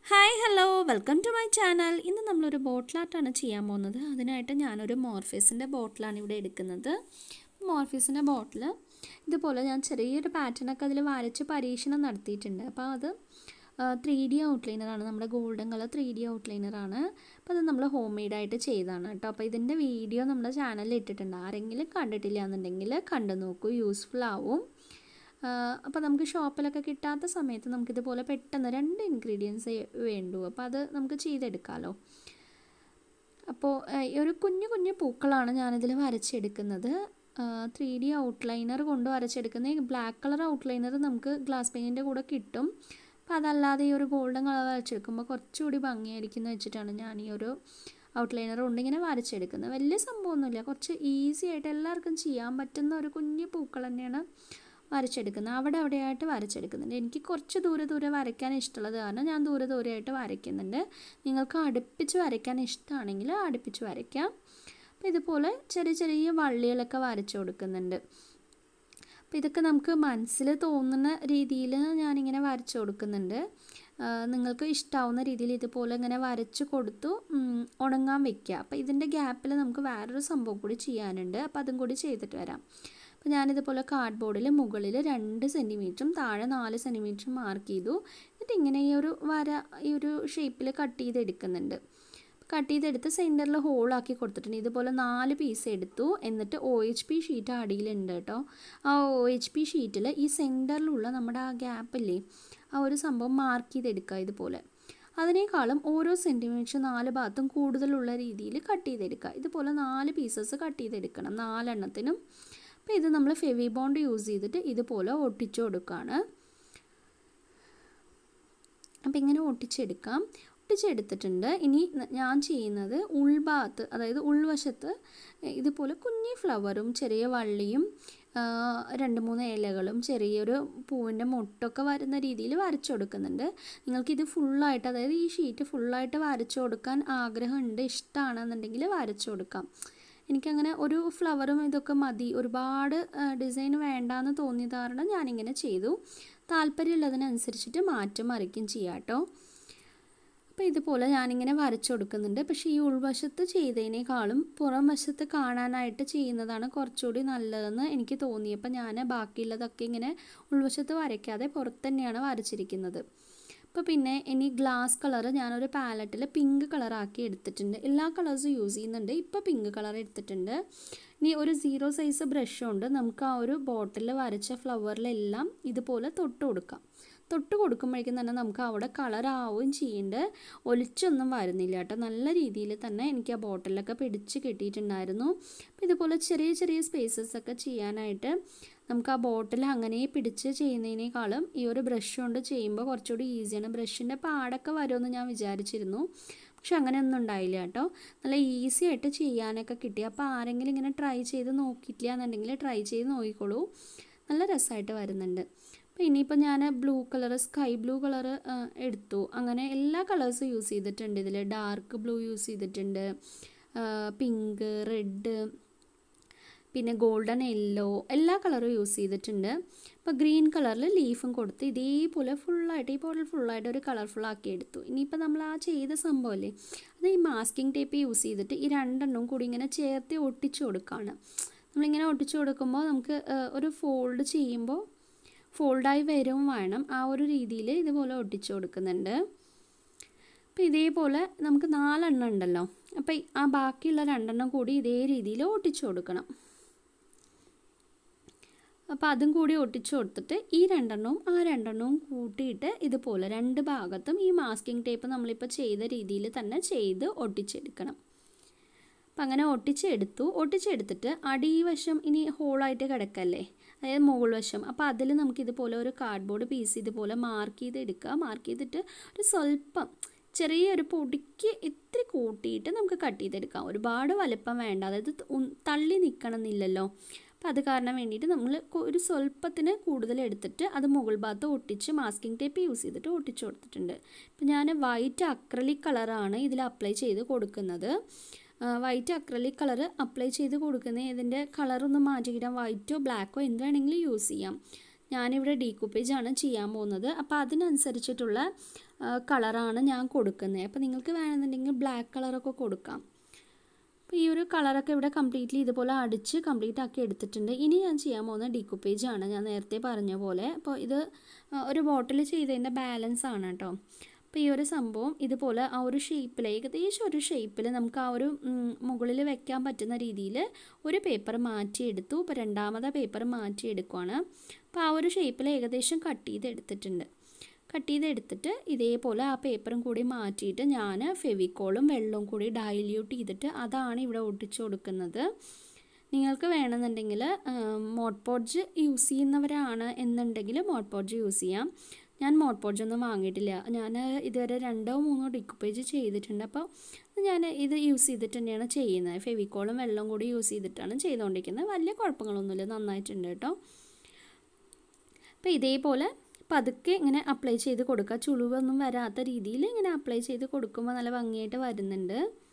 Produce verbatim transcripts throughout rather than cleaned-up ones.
Hi hello welcome to my channel. ഇന്ന് നമ്മളൊരു ബോട്ടിൽ ആർട്ടാണ് ചെയ്യാൻ പോകുന്നത്. അതിനായിട്ട് ഞാനൊരു മോർഫേസിൻ്റെ ബോട്ടിലാണ് ഇവിടെ എടുക്കുന്നത്. മോർഫേസിൻ്റെ ബോട്ടിൽ ഇതുപോലെ ഞാൻ ചെറിയൊരു പാറ്റേണൊക്കെ അതിൽ വരച്ച് പരീക്ഷണം നടത്തിയിട്ടുണ്ട്. അപ്പോൾ അത് ത്രീ ഡി ഔട്ട്ലൈനറാണ്, നമ്മുടെ ഗോൾഡൻ കളർ ത്രീ ഡി ഔട്ട്ലൈനറാണ്. അപ്പോൾ അത് നമ്മൾ ഹോം മെയ്ഡായിട്ട് ചെയ്തതാണ് കേട്ടോ. അപ്പോൾ ഇതിൻ്റെ വീഡിയോ നമ്മുടെ ചാനലിൽ ഇട്ടിട്ടുണ്ട്. ആരെങ്കിലും കണ്ടിട്ടില്ല എന്നുണ്ടെങ്കിൽ കണ്ടു നോക്കൂ, യൂസ്ഫുൾ ആവും. അപ്പോൾ നമുക്ക് ഷോപ്പിലൊക്കെ കിട്ടാത്ത സമയത്ത് നമുക്കിതുപോലെ പെട്ടെന്ന് രണ്ട് ഇൻഗ്രീഡിയൻസ് വേണ്ടൂ. അപ്പോൾ അത് നമുക്ക് ചെയ്തെടുക്കാമല്ലോ. അപ്പോൾ ഒരു കുഞ്ഞു കുഞ്ഞു പൂക്കളാണ് ഞാനിതിൽ വരച്ചെടുക്കുന്നത്. ത്രീ ഡി ഔട്ട്ലൈനർ കൊണ്ട് വരച്ചെടുക്കുന്ന ബ്ലാക്ക് കളർ ഔട്ട്ലൈനർ നമുക്ക് ഗ്ലാസ് പെയിൻറ്റിൻ്റെ കൂടെ കിട്ടും. അപ്പോൾ അതല്ലാതെ ഈ ഒരു ഗോൾഡൻ കളർ വരച്ചെടുക്കുമ്പോൾ കുറച്ചുകൂടി ഭംഗിയായിരിക്കും എന്ന് വെച്ചിട്ടാണ് ഞാൻ ഈ ഒരു ഔട്ട്ലൈനർ കൊണ്ട് ഇങ്ങനെ വരച്ചെടുക്കുന്നത്. വലിയ സംഭവമൊന്നുമില്ല, കുറച്ച് ഈസി ആയിട്ട് എല്ലാവർക്കും ചെയ്യാൻ പറ്റുന്ന ഒരു കുഞ്ഞു പൂക്കൾ തന്നെയാണ് വരച്ചെടുക്കുന്നത്. അവിടെ അവിടെയായിട്ട് വരച്ചെടുക്കുന്നുണ്ട്. എനിക്ക് കുറച്ച് ദൂരെ ദൂരെ വരയ്ക്കാൻ ഇഷ്ടമുള്ളത് കാരണം ഞാൻ ദൂരെ ദൂരെയായിട്ട് വരയ്ക്കുന്നുണ്ട്. നിങ്ങൾക്ക് അടുപ്പിച്ച് വരയ്ക്കാൻ ഇഷ്ടമാണെങ്കിൽ അടുപ്പിച്ച് വരയ്ക്കാം. അപ്പോൾ ഇതുപോലെ ചെറിയ ചെറിയ വള്ളികളൊക്കെ വരച്ചു കൊടുക്കുന്നുണ്ട്. അപ്പോൾ ഇതൊക്കെ നമുക്ക് മനസ്സിൽ തോന്നുന്ന രീതിയിൽ ഞാനിങ്ങനെ വരച്ചു കൊടുക്കുന്നുണ്ട്. നിങ്ങൾക്ക് ഇഷ്ടമാവുന്ന രീതിയിൽ ഇതുപോലെ ഇങ്ങനെ വരച്ച് കൊടുത്തു ഉണങ്ങാൻ വയ്ക്കുക. അപ്പോൾ ഇതിൻ്റെ ഗ്യാപ്പിൽ നമുക്ക് വേറൊരു സംഭവം കൂടി ചെയ്യാനുണ്ട്. അപ്പോൾ അതും കൂടി ചെയ്തിട്ട് വരാം. അപ്പോൾ ഞാനിതുപോലെ കാർഡ് ബോർഡിൽ മുകളിൽ രണ്ട് സെൻറ്റിമീറ്ററും താഴെ നാല് സെൻറ്റിമീറ്ററും മാർക്ക് ചെയ്തു. എന്നിട്ട് ഇങ്ങനെ ഈ ഒരു വര ഈ ഒരു ഷേപ്പിൽ കട്ട് ചെയ്തെടുക്കുന്നുണ്ട്. കട്ട് ചെയ്തെടുത്ത് സെൻറ്ററിൽ ഹോളാക്കി കൊടുത്തിട്ടുണ്ട്. ഇതുപോലെ നാല് പീസ് എടുത്തു. എന്നിട്ട് ഒ എച്ച് പി ഷീറ്റ് അടിയിലുണ്ട് കേട്ടോ. ആ ഒ എച്ച് പി ഷീറ്റിൽ ഈ സെൻറ്ററിലുള്ള നമ്മുടെ ആ ഗ്യാപ്പില്ലേ, ആ ഒരു സംഭവം മാർക്ക് ചെയ്തെടുക്കുക ഇതുപോലെ. അതിനേക്കാളും ഓരോ സെൻറ്റിമീറ്റർ നാല് ഭാഗത്തും കൂടുതലുള്ള രീതിയിൽ കട്ട് ചെയ്തെടുക്കുക. ഇതുപോലെ നാല് പീസസ് കട്ട് ചെയ്തെടുക്കണം, നാലെണ്ണത്തിനും. അപ്പോൾ ഇത് നമ്മൾ ഫെവി ബോണ്ട് യൂസ് ചെയ്തിട്ട് ഇതുപോലെ ഒട്ടിച്ചു കൊടുക്കുകയാണ്. അപ്പോൾ ഇങ്ങനെ ഒട്ടിച്ചെടുക്കാം. ഒട്ടിച്ചെടുത്തിട്ടുണ്ട്. ഇനി ഞാൻ ചെയ്യുന്നത് ഉൾഭാഗത്ത്, അതായത് ഉൾവശത്ത് ഇതുപോലെ കുഞ്ഞി ഫ്ലവറും ചെറിയ വള്ളിയും രണ്ട് മൂന്ന് ഇലകളും ചെറിയൊരു പൂവിൻ്റെ മൊട്ടൊക്കെ വരുന്ന രീതിയിൽ വരച്ചു കൊടുക്കുന്നുണ്ട്. നിങ്ങൾക്കിത് ഫുള്ളായിട്ട്, അതായത് ഈ ഷീറ്റ് ഫുള്ളായിട്ട് വരച്ചു കൊടുക്കാൻ ആഗ്രഹമുണ്ട്, ഇഷ്ടമാണെന്നുണ്ടെങ്കിൽ വരച്ചു കൊടുക്കാം. എനിക്കങ്ങനെ ഒരു ഫ്ലവറും ഇതൊക്കെ മതി, ഒരുപാട് ഡിസൈൻ വേണ്ടാന്ന് തോന്നിയത് കാരണം ഞാനിങ്ങനെ ചെയ്തു. താല്പര്യമുള്ളതിനനുസരിച്ചിട്ട് മാറ്റം മറിക്കും ചെയ്യാം കേട്ടോ. അപ്പോൾ ഇതുപോലെ ഞാനിങ്ങനെ വരച്ചു കൊടുക്കുന്നുണ്ട്. പക്ഷേ ഈ ഉൾവശത്ത് ചെയ്തതിനേക്കാളും പുറം വശത്ത് കാണാനായിട്ട് ചെയ്യുന്നതാണ് കുറച്ചുകൂടി നല്ലതെന്ന് എനിക്ക് തോന്നിയപ്പോൾ ഞാൻ ബാക്കിയുള്ളതൊക്കെ ഇങ്ങനെ ഉൾവശത്ത് വരയ്ക്കാതെ പുറത്ത് തന്നെയാണ് വരച്ചിരിക്കുന്നത്. അപ്പോൾ പിന്നെ ഇനി ഗ്ലാസ് കളർ ഞാനൊരു പാലറ്റിൽ പിങ്ക് കളറാക്കി എടുത്തിട്ടുണ്ട്. എല്ലാ കളേഴ്സും യൂസ് ചെയ്യുന്നുണ്ട്. ഇപ്പോൾ പിങ്ക് കളർ എടുത്തിട്ടുണ്ട്. ഇനി ഒരു സീറോ സൈസ് ബ്രഷ് കൊണ്ട് നമുക്ക് ആ ഒരു ബോട്ടിൽ വരച്ച ഫ്ലവറിലെല്ലാം ഇതുപോലെ തൊട്ട് കൊടുക്കാം. തൊട്ട് കൊടുക്കുമ്പോഴേക്കും തന്നെ നമുക്ക് അവിടെ കളറാവുകയും ചെയ്യുന്നുണ്ട്. ഒലിച്ചൊന്നും വരുന്നില്ല കേട്ടോ. നല്ല രീതിയിൽ തന്നെ എനിക്ക് ആ ബോട്ടിലൊക്കെ പിടിച്ച് കിട്ടിയിട്ടുണ്ടായിരുന്നു. അപ്പോൾ ഇതുപോലെ ചെറിയ ചെറിയ സ്പേസസ് ഒക്കെ ചെയ്യാനായിട്ട് നമുക്ക് ആ ബോട്ടിൽ അങ്ങനെ പിടിച്ച് ചെയ്യുന്നതിനേക്കാളും ഈ ഒരു ബ്രഷ് കൊണ്ട് ചെയ്യുമ്പോൾ കുറച്ചുകൂടി ഈസിയാണ്. ബ്രഷിൻ്റെ പാടൊക്കെ വരുമെന്ന് ഞാൻ വിചാരിച്ചിരുന്നു, പക്ഷെ അങ്ങനെയൊന്നും ഉണ്ടായില്ല കേട്ടോ. നല്ല ഈസി ആയിട്ട് ചെയ്യാനൊക്കെ കിട്ടി. അപ്പോൾ ആരെങ്കിലും ഇങ്ങനെ ട്രൈ ചെയ്ത് നോക്കിയിട്ടില്ല എന്നുണ്ടെങ്കിൽ ട്രൈ ചെയ്ത് നോക്കിക്കോളൂ, നല്ല രസമായിട്ട് വരുന്നുണ്ട്. അപ്പോൾ ഇനിയിപ്പോൾ ഞാൻ blue colour, sky blue colour എടുത്തു. അങ്ങനെ എല്ലാ കളേഴ്സും യൂസ് ചെയ്തിട്ടുണ്ട്. ഇതിൽ ഡാർക്ക് ബ്ലൂ യൂസ് ചെയ്തിട്ടുണ്ട്, പിങ്ക്, റെഡ്, പിന്നെ ഗോൾഡൻ യെല്ലോ, എല്ലാ കളറും യൂസ് ചെയ്തിട്ടുണ്ട്. അപ്പോൾ ഗ്രീൻ കളറിൽ ലീഫും കൊടുത്ത് ഇതേപോലെ ഫുള്ളായിട്ട് ഈ ബോട്ടിൽ ഫുള്ളായിട്ട് ഒരു കളർഫുള്ളാക്കി എടുത്തു. ഇനിയിപ്പോൾ നമ്മൾ ആ ചെയ്ത സംഭവമല്ലേ, അത് ഈ മാസ്കിംഗ് ടേപ്പ് യൂസ് ചെയ്തിട്ട് ഈ രണ്ടെണ്ണവും കൂടി ഇങ്ങനെ ചേർത്ത് ഒട്ടിച്ചു കൊടുക്കുകയാണ്. നമ്മളിങ്ങനെ ഒട്ടിച്ചു കൊടുക്കുമ്പോൾ നമുക്ക് ഒരു ഫോൾഡ് ചെയ്യുമ്പോൾ ഫോൾഡായി വരും വേണം. ആ ഒരു രീതിയിൽ ഇതുപോലെ ഒട്ടിച്ചു കൊടുക്കുന്നുണ്ട്. അപ്പോൾ ഇതേപോലെ നമുക്ക് നാലെണ്ണം ഉണ്ടല്ലോ, അപ്പോൾ ആ ബാക്കിയുള്ള രണ്ടെണ്ണം കൂടി ഇതേ രീതിയിൽ ഒട്ടിച്ചു കൊടുക്കണം. അപ്പോൾ അതും കൂടി ഒട്ടിച്ചു കൊടുത്തിട്ട് ഈ രണ്ടെണ്ണവും ആ രണ്ടെണ്ണവും കൂട്ടിയിട്ട് ഇതുപോലെ രണ്ട് ഭാഗത്തും ഈ മാസ്കിംഗ് ടേപ്പ് നമ്മളിപ്പോൾ ചെയ്ത രീതിയിൽ തന്നെ ചെയ്ത് ഒട്ടിച്ചെടുക്കണം. അപ്പം അങ്ങനെ ഒട്ടിച്ചെടുത്തു. ഒട്ടിച്ചെടുത്തിട്ട് അടിവശം ഇനി ഹോളായിട്ട് കിടക്കല്ലേ, അതായത് മുകൾ വശം. അപ്പോൾ അതിൽ നമുക്കിതുപോലെ ഒരു കാർഡ്ബോർഡ് പീസ് ഇതുപോലെ മാർക്ക് ചെയ്തെടുക്കുക. മാർക്ക് ചെയ്തിട്ട് ഒരു സ്വല്പം ചെറിയൊരു പൊടിക്ക് ഇത്തിരി കൂട്ടിയിട്ട് നമുക്ക് കട്ട് ചെയ്തെടുക്കാം. ഒരുപാട് വലുപ്പം വേണ്ട, അതായത് തള്ളി നിൽക്കണം എന്നില്ലല്ലോ. അപ്പോൾ അത് കാരണം വേണ്ടിയിട്ട് നമ്മൾ ഒരു സ്വല്പത്തിന് കൂടുതൽ എടുത്തിട്ട് അത് മുകൾ ഭാഗത്ത് ഒട്ടിച്ച് മാസ്കിംഗ് ടേപ്പ് യൂസ് ചെയ്തിട്ട് ഒട്ടിച്ചു കൊടുത്തിട്ടുണ്ട്. ഇപ്പോൾ ഞാൻ വൈറ്റ് അക്രലിക് കളറാണ് ഇതിൽ അപ്ലൈ ചെയ്ത് കൊടുക്കുന്നത്. വൈറ്റ് അക്രലിക് കളർ അപ്ലൈ ചെയ്ത് കൊടുക്കുന്നത് ഇതിൻ്റെ കളറൊന്ന് മാറ്റിക്കിടാം. വൈറ്റോ ബ്ലാക്കോ എന്ത് വേണമെങ്കിലും യൂസ് ചെയ്യാം. ഞാനിവിടെ ഡീകൂപ്പേജ് ആണ് ചെയ്യാൻ പോകുന്നത്. അപ്പോൾ അതിനനുസരിച്ചിട്ടുള്ള കളറാണ് ഞാൻ കൊടുക്കുന്നത്. അപ്പോൾ നിങ്ങൾക്ക് വേണമെന്നുണ്ടെങ്കിൽ ബ്ലാക്ക് കളറൊക്കെ കൊടുക്കാം. അപ്പോൾ ഈ ഒരു കളറൊക്കെ ഇവിടെ കംപ്ലീറ്റ്ലി ഇതുപോലെ അടിച്ച് കംപ്ലീറ്റ് ആക്കി എടുത്തിട്ടുണ്ട്. ഇനി ഞാൻ ചെയ്യാൻ പോകുന്ന ഡീകൂപ്പേജ് ആണ്, ഞാൻ നേരത്തെ പറഞ്ഞ പോലെ. അപ്പോൾ ഇത് ഒരു ബോട്ടിൽ ചെയ്തതിൻ്റെ ബാലൻസ് ആണ് കേട്ടോ. അപ്പോൾ ഈ ഒരു സംഭവം ഇതുപോലെ ആ ഒരു ഷേപ്പിൽ, ഏകദേശം ഒരു ഷേപ്പിൽ നമുക്ക് ആ ഒരു മുകളിൽ വെക്കാൻ പറ്റുന്ന രീതിയിൽ ഒരു പേപ്പർ മാറ്റിയെടുത്തു. ഇപ്പോൾ രണ്ടാമത്തെ പേപ്പർ മാറ്റിയെടുക്കുകയാണ്. അപ്പോൾ ആ ഒരു ഷേപ്പിൽ ഏകദേശം കട്ട് ചെയ്ത് എടുത്തിട്ടുണ്ട്. കട്ട് ചെയ്ത് എടുത്തിട്ട് ഇതേപോലെ ആ പേപ്പറും കൂടി മാറ്റിയിട്ട് ഞാൻ ഫെവിക്കോളും വെള്ളവും കൂടി ഡൈല്യൂട്ട് ചെയ്തിട്ട് അതാണ് ഇവിടെ ഒട്ടിച്ചു കൊടുക്കുന്നത്. നിങ്ങൾക്ക് വേണമെന്നുണ്ടെങ്കിൽ മോഡ് പോഡ്ജ് യൂസ് ചെയ്യുന്നവരാണ് എന്നുണ്ടെങ്കിൽ മോഡ് പോഡ്ജ് യൂസ് ചെയ്യാം. ഞാൻ മോഡ് പോഡ്ജ് ഒന്നും വാങ്ങിയിട്ടില്ല. ഞാൻ ഇതുവരെ രണ്ടോ മൂന്നോ ഡീകൂപ്പേജ് ചെയ്തിട്ടുണ്ട്. അപ്പോൾ ഞാൻ ഇത് യൂസ് ചെയ്തിട്ട് തന്നെയാണ് ചെയ്യുന്നത്. ഫെവിക്കോളും വെള്ളവും കൂടി യൂസ് ചെയ്തിട്ടാണ് ചെയ്തുകൊണ്ടിരിക്കുന്നത്. വലിയ കുഴപ്പങ്ങളൊന്നുമില്ല, നന്നായിട്ടുണ്ട് കേട്ടോ. അപ്പോൾ ഇതേപോലെ പതുക്കെ ഇങ്ങനെ അപ്ലൈ ചെയ്ത് കൊടുക്കുക. ചുളിവൊന്നും വരാത്ത രീതിയിൽ ഇങ്ങനെ അപ്ലൈ ചെയ്ത് കൊടുക്കുമ്പോൾ നല്ല ഭംഗിയായിട്ട് വരുന്നുണ്ട്.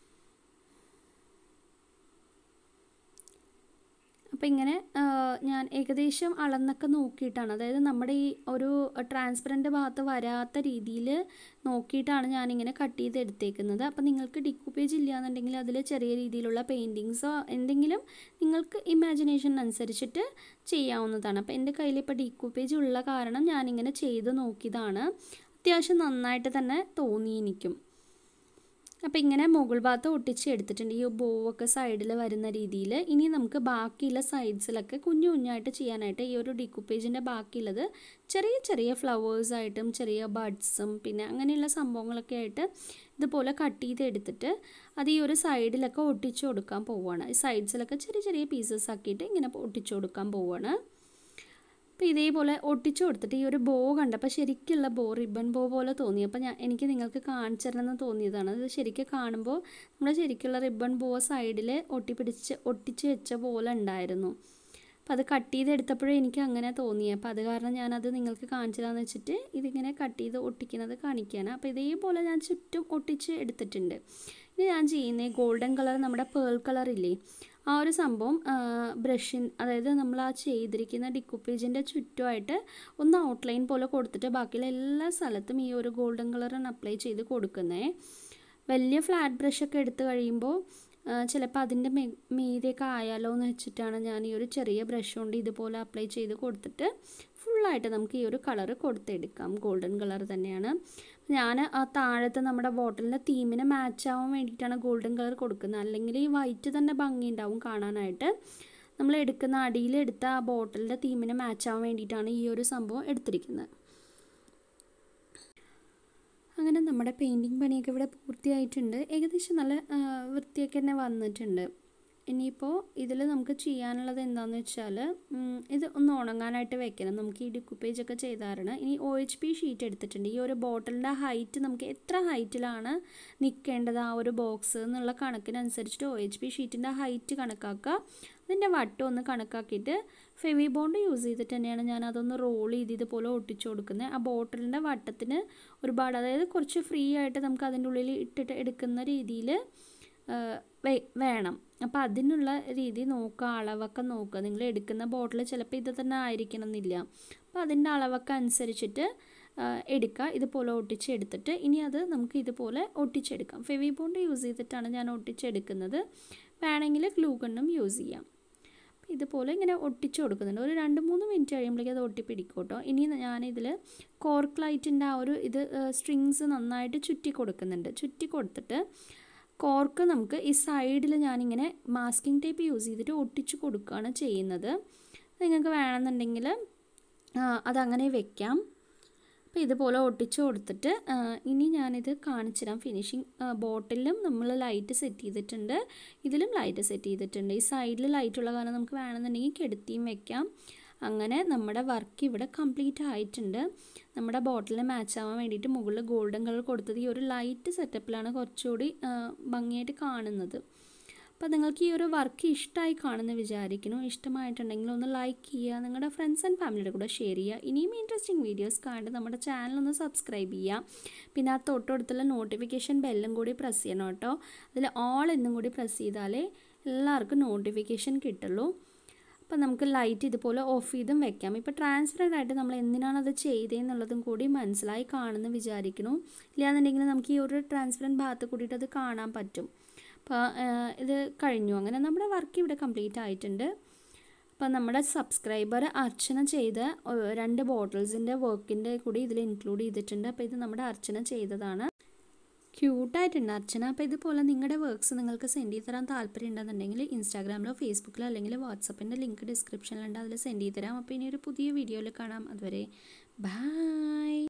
അപ്പോൾ ഇങ്ങനെ ഞാൻ ഏകദേശം അളന്നൊക്കെ നോക്കിയിട്ടാണ്, അതായത് നമ്മുടെ ഈ ഒരു ട്രാൻസ്പെറൻറ്റ് ഭാഗത്ത് വരാത്ത രീതിയിൽ നോക്കിയിട്ടാണ് ഞാനിങ്ങനെ കട്ട് ചെയ്ത് എടുത്തേക്കുന്നത്. അപ്പോൾ നിങ്ങൾക്ക് ഡീകൂപ്പേജ് ഇല്ലയെന്നുണ്ടെങ്കിൽ അതിൽ ചെറിയ രീതിയിലുള്ള പെയിൻറ്റിങ്സോ എന്തെങ്കിലും നിങ്ങൾക്ക് ഇമാജിനേഷൻ അനുസരിച്ചിട്ട് ചെയ്യാവുന്നതാണ്. അപ്പോൾ എൻ്റെ കയ്യിൽ ഇപ്പോൾ ഡീകൂപ്പേജ് ഉള്ള കാരണം ഞാനിങ്ങനെ ചെയ്ത് നോക്കിയതാണ്. അത്യാവശ്യം നന്നായിട്ട് തന്നെ തോന്നി എനിക്കും. അപ്പോൾ ഇങ്ങനെ മുകൾ ഭാഗത്ത് ഒട്ടിച്ച് എടുത്തിട്ടുണ്ട്, ഈ ബോവൊക്കെ സൈഡിൽ വരുന്ന രീതിയിൽ. ഇനി നമുക്ക് ബാക്കിയുള്ള സൈഡ്സിലൊക്കെ കുഞ്ഞു കുഞ്ഞായിട്ട് ചെയ്യാനായിട്ട് ഈ ഒരു ഡീകൂപ്പേജിൻ്റെ ബാക്കിയുള്ളത് ചെറിയ ചെറിയ ഫ്ലവേഴ്സായിട്ടും ചെറിയ ബഡ്സും പിന്നെ അങ്ങനെയുള്ള സംഭവങ്ങളൊക്കെ ആയിട്ട് ഇതുപോലെ കട്ട് ചെയ്ത് എടുത്തിട്ട് അത് ഈ ഒരു സൈഡിലൊക്കെ ഒട്ടിച്ചു കൊടുക്കാൻ പോവുകയാണ്. ഈ സൈഡ്സിലൊക്കെ ചെറിയ ചെറിയ പീസസ് ആക്കിയിട്ട് ഇങ്ങനെ ഒട്ടിച്ചു കൊടുക്കാൻ പോവുകയാണ്. അപ്പോൾ ഇതേപോലെ ഒട്ടിച്ചു കൊടുത്തിട്ട് ഈ ഒരു ബോ കണ്ടപ്പോൾ ശരിക്കുള്ള ബോ, റിബൺ ബോ പോലെ തോന്നി. അപ്പോൾ ഞാൻ എനിക്ക് നിങ്ങൾക്ക് കാണിച്ചു തരണമെന്ന് തോന്നിയതാണ്. അത് ശരിക്കും കാണുമ്പോൾ നമ്മുടെ ശരിക്കുള്ള റിബൺ ബോ സൈഡിൽ ഒട്ടിപ്പിടിച്ച് ഒട്ടിച്ച് വെച്ച പോലെ ഉണ്ടായിരുന്നു. അപ്പോൾ അത് കട്ട് ചെയ്ത് എടുത്തപ്പോഴും എനിക്ക് അങ്ങനെ തോന്നി. അപ്പോൾ അത് കാരണം ഞാനത് നിങ്ങൾക്ക് കാണിച്ചു തരാമെന്ന് വെച്ചിട്ട് ഇതിങ്ങനെ കട്ട് ചെയ്ത് ഒട്ടിക്കുന്നത് കാണിക്കുകയാണ്. അപ്പോൾ ഇതേപോലെ ഞാൻ ചുറ്റും ഒട്ടിച്ച് എടുത്തിട്ടുണ്ട്. ഇനി ഞാൻ ചെയ്യുന്നത് ഗോൾഡൻ കളർ, നമ്മുടെ പേൾ കളറില്ലേ, ആ ഒരു സംഭവം ബ്രഷിൻ, അതായത് നമ്മൾ ആ ചെയ്തിരിക്കുന്ന ഡീകൂപ്പേജിൻ്റെ ചുറ്റുമായിട്ട് ഒന്ന് ഔട്ട്ലൈൻ പോലെ കൊടുത്തിട്ട് ബാക്കിയുള്ള എല്ലാ സ്ഥലത്തും ഈ ഒരു ഗോൾഡൻ കളറാണ് അപ്ലൈ ചെയ്ത് കൊടുക്കുന്നത്. വലിയ ഫ്ലാറ്റ് ബ്രഷൊക്കെ എടുത്ത് കഴിയുമ്പോൾ ചിലപ്പോൾ അതിൻ്റെ മേ മീതെയൊക്കെ ആയാലോ എന്ന് വെച്ചിട്ടാണ് ഞാൻ ഈ ഒരു ചെറിയ ബ്രഷ് കൊണ്ട് ഇതുപോലെ അപ്ലൈ ചെയ്ത് കൊടുത്തിട്ട് ഫുള്ളായിട്ട് നമുക്ക് ഈ ഒരു കളറ് കൊടുത്തെടുക്കാം. ഗോൾഡൻ കളർ തന്നെയാണ്. ഞാൻ ആ താഴത്തെ നമ്മുടെ ബോട്ടിലിൻ്റെ തീമിന് മാച്ച് ആവാൻ വേണ്ടിയിട്ടാണ് ഗോൾഡൻ കളർ കൊടുക്കുന്നത്. അല്ലെങ്കിൽ ഈ വൈറ്റ് തന്നെ ഭംഗി ഉണ്ടാവും കാണാനായിട്ട്. നമ്മൾ എടുക്കുന്ന അടിയിലെടുത്ത ആ ബോട്ടിലിൻ്റെ തീമിന് മാച്ച് ആവാൻ വേണ്ടിയിട്ടാണ് ഈ ഒരു സംഭവം എടുത്തിരിക്കുന്നത്. അങ്ങനെ നമ്മുടെ പെയിൻറ്റിങ് പണിയൊക്കെ ഇവിടെ പൂർത്തിയായിട്ടുണ്ട്. ഏകദേശം നല്ല വൃത്തിയൊക്കെ തന്നെ വന്നിട്ടുണ്ട്. ഇനിയിപ്പോൾ ഇതിൽ നമുക്ക് ചെയ്യാനുള്ളത് എന്താണെന്ന് വെച്ചാൽ ഇത് ഒന്ന് ഉണങ്ങാനായിട്ട് വെക്കണം. നമുക്ക് ഈ ഡീകൂപ്പേജൊക്കെ ചെയ്താറാണ്. ഇനി ഒ എച്ച് പി ഷീറ്റ് എടുത്തിട്ടുണ്ട്. ഈ ഒരു ബോട്ടിലിൻ്റെ ഹൈറ്റ് നമുക്ക് എത്ര ഹൈറ്റിലാണ് നിൽക്കേണ്ടത് ആ ഒരു ബോക്സ് എന്നുള്ള കണക്കിനനുസരിച്ചിട്ട് ഒ എച്ച് പി ഷീറ്റിൻ്റെ ഹൈറ്റ് കണക്കാക്കുക. അതിൻ്റെ വട്ടം ഒന്ന് കണക്കാക്കിയിട്ട് ഫെവി ബോണ്ട് യൂസ് ചെയ്തിട്ട് തന്നെയാണ് ഞാൻ അതൊന്ന് റോൾ ചെയ്ത് ഇതുപോലെ ഒട്ടിച്ചു കൊടുക്കുന്നത്. ആ ബോട്ടിലിൻ്റെ വട്ടത്തിന് ഒരുപാട്, അതായത് കുറച്ച് ഫ്രീ ആയിട്ട് നമുക്ക് അതിൻ്റെ ഉള്ളിൽ ഇട്ടിട്ട് എടുക്കുന്ന രീതിയിൽ വേണം. അപ്പോൾ അതിനുള്ള രീതി നോക്കുക, അളവൊക്കെ നോക്കുക. നിങ്ങൾ എടുക്കുന്ന ബോട്ടിൽ ചിലപ്പോൾ ഇത് തന്നെ ആയിരിക്കണം എന്നില്ല. അപ്പോൾ അതിൻ്റെ അളവൊക്കെ അനുസരിച്ചിട്ട് എടുക്കുക. ഇതുപോലെ ഒട്ടിച്ചെടുത്തിട്ട് ഇനി അത് നമുക്ക് ഇതുപോലെ ഒട്ടിച്ചെടുക്കാം. ഫെവി ബോണ്ട് യൂസ് ചെയ്തിട്ടാണ് ഞാൻ ഒട്ടിച്ചെടുക്കുന്നത്. വേണമെങ്കിൽ ഗ്ലൂ ഗണ്ണും യൂസ് ചെയ്യാം. ഇതുപോലെ ഇങ്ങനെ ഒട്ടിച്ചു കൊടുക്കുന്നുണ്ട്. ഒരു രണ്ട് മൂന്ന് മിനിറ്റ് കഴിയുമ്പോഴേക്കും അത് ഒട്ടിപ്പിടിക്കും കേട്ടോ. ഇനി ഞാനിതിൽ കോർക്ക് ലൈറ്റിൻ്റെ ആ ഒരു ഇത് സ്ട്രിങ്സ് നന്നായിട്ട് ചുറ്റി കൊടുക്കുന്നുണ്ട്. ചുറ്റി കൊടുത്തിട്ട് കോർക്ക് നമുക്ക് ഈ സൈഡിൽ ഞാനിങ്ങനെ മാസ്കിംഗ് ടേപ്പ് യൂസ് ചെയ്തിട്ട് ഒട്ടിച്ചു കൊടുക്കുകയാണ് ചെയ്യുന്നത്. നിങ്ങൾക്ക് വേണമെന്നുണ്ടെങ്കിൽ അതങ്ങനെ വെക്കാം. അപ്പോൾ ഇതുപോലെ ഒട്ടിച്ചു കൊടുത്തിട്ട് ഇനി ഞാനിത് കാണിച്ചു തരാം. ഫിനിഷിങ് ബോട്ടിലും നമ്മൾ ലൈറ്റ് സെറ്റ് ചെയ്തിട്ടുണ്ട്, ഇതിലും ലൈറ്റ് സെറ്റ് ചെയ്തിട്ടുണ്ട്. ഈ സൈഡിൽ ലൈറ്റുള്ള കാരണം നമുക്ക് വേണമെന്നുണ്ടെങ്കിൽ കെടുത്തിയും വെക്കാം. അങ്ങനെ നമ്മുടെ വർക്ക് ഇവിടെ കംപ്ലീറ്റ് ആയിട്ടുണ്ട്. നമ്മുടെ ബോട്ടിലിന് മാച്ച് ആവാൻ വേണ്ടിയിട്ട് മുകളിൽ ഗോൾഡൻ കളർ കൊടുത്തത് ഈ ഒരു ലൈറ്റ് സെറ്റപ്പിലാണ് കുറച്ചുകൂടി ഭംഗിയായിട്ട് കാണുന്നത്. അപ്പോൾ നിങ്ങൾക്ക് ഈ ഒരു വർക്ക് ഇഷ്ടമായി കാണുമെന്ന് വിചാരിക്കുന്നു. ഇഷ്ടമായിട്ടുണ്ടെങ്കിൽ ഒന്ന് ലൈക്ക് ചെയ്യുക, നിങ്ങളുടെ ഫ്രണ്ട്സ് ആൻഡ് ഫാമിലിയുടെ കൂടെ ഷെയർ ചെയ്യുക. ഇനിയും ഇൻട്രസ്റ്റിംഗ് വീഡിയോസ് കാണാൻ നമ്മുടെ ചാനലൊന്ന് സബ്സ്ക്രൈബ് ചെയ്യുക. പിന്നെ ആ തൊട്ടടുത്തുള്ള നോട്ടിഫിക്കേഷൻ ബെല്ലും കൂടി പ്രസ് ചെയ്യണം കേട്ടോ. അതിൽ ഓൾ എന്നും കൂടി പ്രസ് ചെയ്താലേ എല്ലാവർക്കും നോട്ടിഫിക്കേഷൻ കിട്ടുള്ളൂ. അപ്പോൾ നമുക്ക് ലൈറ്റ് ഇതുപോലെ ഓഫ് ചെയ്തും വെക്കാം. ഇപ്പോൾ ട്രാൻസ്പെറൻ്റ് ആയിട്ട് നമ്മൾ എന്തിനാണ് അത് ചെയ്തതെന്നുള്ളതും കൂടി മനസ്സിലായി കാണുമെന്ന് വിചാരിക്കുന്നു. ഇല്ലാന്നുണ്ടെങ്കിൽ നമുക്ക് ഈ ഒരു ട്രാൻസ്പെറൻറ്റ് ഭാഗത്ത് കൂടിയിട്ട് അത് കാണാൻ പറ്റും. അപ്പോൾ ഇത് കഴിഞ്ഞു. അങ്ങനെ നമ്മുടെ വർക്ക് ഇവിടെ കംപ്ലീറ്റ് ആയിട്ടുണ്ട്. അപ്പോൾ നമ്മുടെ സബ്സ്ക്രൈബർ അർച്ചന ചെയ്ത രണ്ട് ബോട്ടിൽസിൻ്റെ വർക്കിൻ്റെ കൂടി ഇതിൽ ഇൻക്ലൂഡ് ചെയ്തിട്ടുണ്ട്. അപ്പോൾ ഇത് നമ്മുടെ അർച്ചന ചെയ്തതാണ്. ക്യൂട്ടായിട്ടുണ്ട് അർച്ചന. അപ്പോൾ ഇതുപോലെ നിങ്ങളുടെ വർക്ക്സ് നിങ്ങൾക്ക് സെൻഡ് ചെയ്ത് തരാൻ താല്പര്യം ഉണ്ടെന്നുണ്ടെങ്കിൽ ഇൻസ്റ്റാഗ്രാമിലോ ഫേസ്ബുക്കിലോ അല്ലെങ്കിൽ വാട്സപ്പിൻ്റെ ലിങ്ക് ഡിസ്ക്രിപ്ഷനിലുണ്ട്, അതിൽ സെൻഡ് ചെയ്ത് തരാം. അപ്പോൾ ഇനി ഒരു പുതിയ വീഡിയോയിൽ കാണാം. അതുവരെ ബൈ.